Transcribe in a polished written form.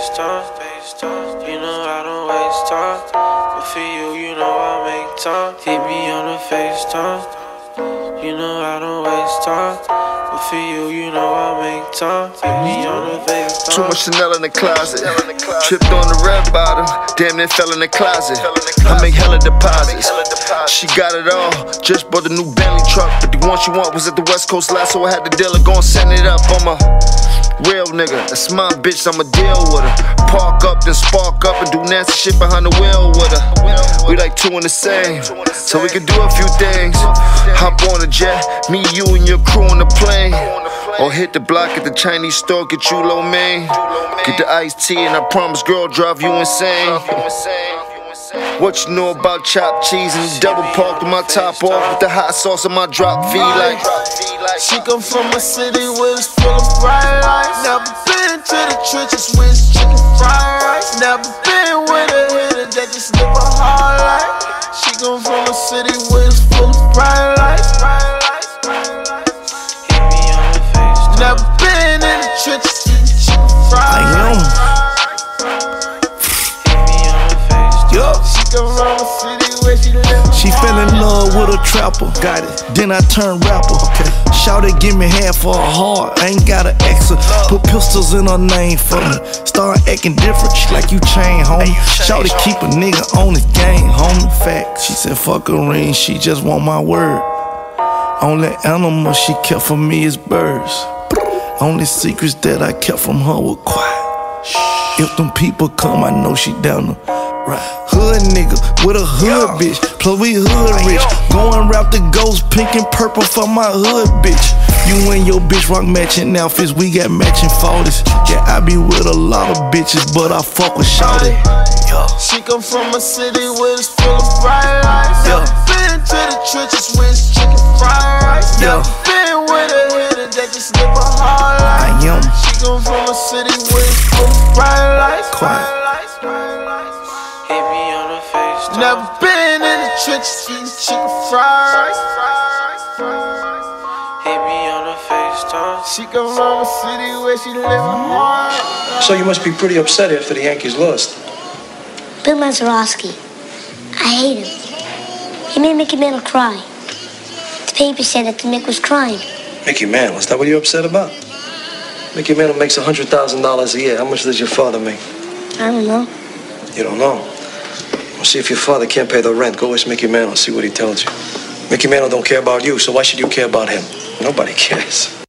FaceTime. You know I don't waste time, but for you, you know I make time. Hit me on the FaceTime. You know I don't waste time, but for you, you know I make time. Hit me on the FaceTime. Too much Chanel in the closet. Tripped on the red bottom, damn near fell in the closet. I make hella deposits. She got it all, just bought a new Bentley truck, but the one she want was at the West Coast last, so I had the dealer go and send it up. I'm a real nigga, that's my bitch, I'ma deal with her. Park up, then spark up and do nasty shit behind the wheel with her. We like two in the same, so we can do a few things. Hop on a jet, me, you, and your crew on the plane. Or hit the block at the Chinese store, get you lo mein. Get the iced tea and I promise girl, drive you insane. What you know about chopped cheese and double park with my top off with the hot sauce on my drop feed like. She come from a city where it's full of fried rice. Never been to the trenches where it's chicken fried rice. Never been with a hitter that just live a hard life. She come from a city where it's full of fried rice. Hit me on the face. Never been in the trenches eating chicken fried rice. She fell in love with a trapper, got it. Then I turned rapper. Okay. Shawty give me half for her heart, I ain't got an extra. Put pistols in her name for me. Start acting different, she like you chain, homie. Shawty keep a nigga on his game, homie. Fact, she said fuck a ring, she just want my word. Only animal she kept from me is birds. Only secrets that I kept from her were quiet. If them people come, I know she down to right. Hood nigga with a hood bitch, plus we hood rich. Going rap the ghost pink and purple for my hood bitch. You and your bitch rock matching outfits, we got matching 40s. Yeah, I be with a lot of bitches, but I fuck with shawty. She come from a city where it's full of fried rice. Never been to the trenches where it's chicken fried rice. Never been with a hitter that just live a hard life. She come from a city where it's full of fried rice. Hit me on the face. Never been in the trenches eating chicken fried rice. Hit me on the FaceTime. She come from a city where she live hard. So you must be pretty upset after the Yankees lost. Bill Mazeroski. I hate him. He made Mickey Mantle cry. The paper said that the Mick was crying. Mickey Mantle, is that what you're upset about? Mickey Mantle makes $100,000 a year. How much does your father make? I don't know. You don't know? Well, see if your father can't pay the rent. Go ask Mickey Mantle, see what he tells you. Mickey Mantle don't care about you, so why should you care about him? Nobody cares.